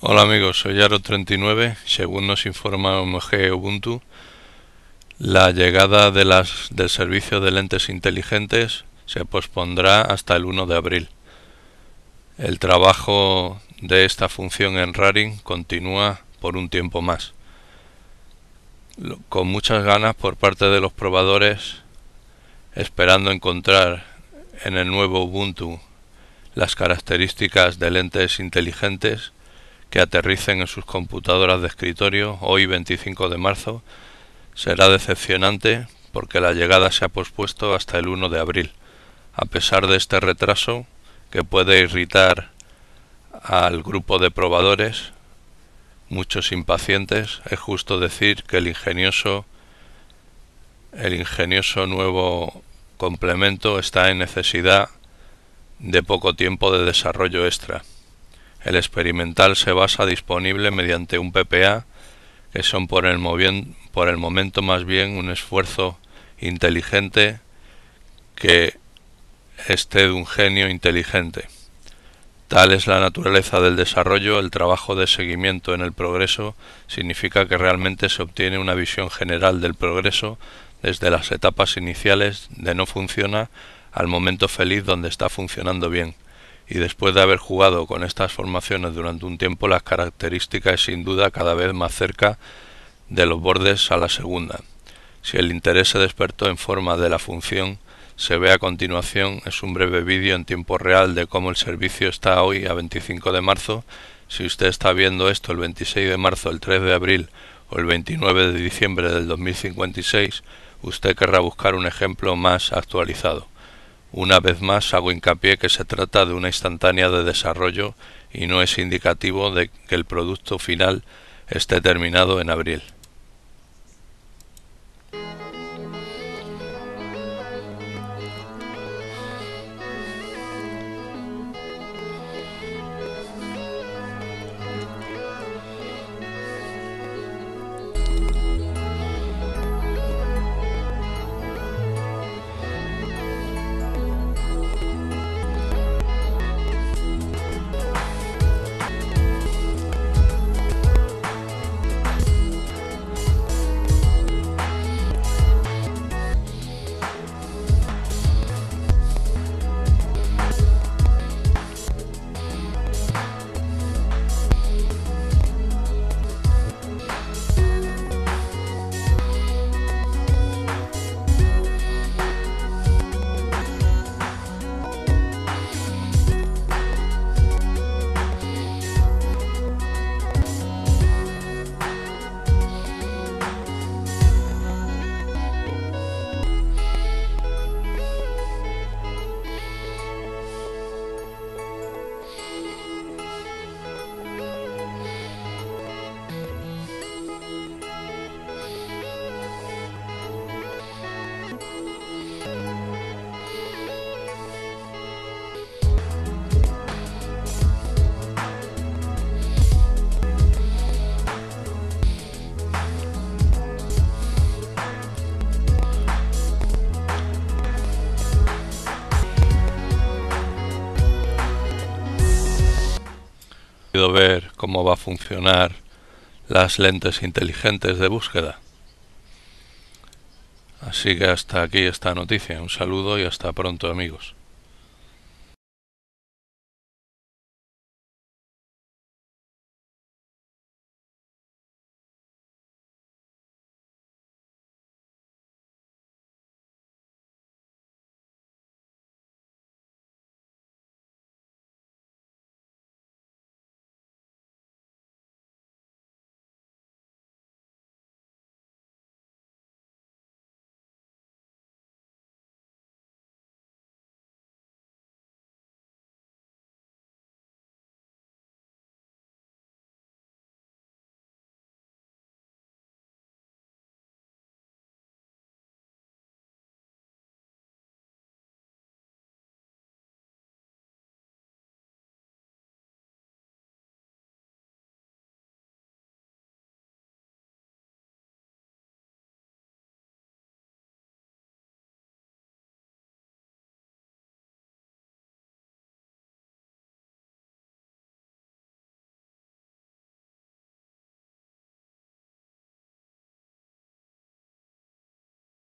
Hola amigos, soy Aro39. Según nos informa OMG Ubuntu, la llegada del servicio de lentes inteligentes se pospondrá hasta el 1 de abril. El trabajo de esta función en Raring continúa por un tiempo más, con muchas ganas por parte de los probadores, esperando encontrar en el nuevo Ubuntu las características de lentes inteligentes que aterricen en sus computadoras de escritorio hoy 25 de marzo. Será decepcionante porque la llegada se ha pospuesto hasta el 1 de abril. A pesar de este retraso, que puede irritar al grupo de probadores, muchos impacientes, es justo decir que el ingenioso nuevo complemento está en necesidad de poco tiempo de desarrollo extra. El experimental se basa disponible mediante un PPA, que son por el momento más bien un esfuerzo inteligente que esté de un genio inteligente. Tal es la naturaleza del desarrollo. El trabajo de seguimiento en el progreso significa que realmente se obtiene una visión general del progreso desde las etapas iniciales de no funciona al momento feliz donde está funcionando bien. Y después de haber jugado con estas formaciones durante un tiempo, las características es sin duda cada vez más cerca de los bordes a la segunda. Si el interés se despertó en forma de la función, se ve a continuación. Es un breve vídeo en tiempo real de cómo el servicio está hoy a 25 de marzo. Si usted está viendo esto el 26 de marzo, el 3 de abril o el 29 de diciembre del 2056, usted querrá buscar un ejemplo más actualizado. Una vez más hago hincapié que se trata de una instantánea de desarrollo y no es indicativo de que el producto final esté terminado en abril. Ver cómo va a funcionar las lentes inteligentes de búsqueda. Así que hasta aquí esta noticia. Un saludo y hasta pronto, amigos.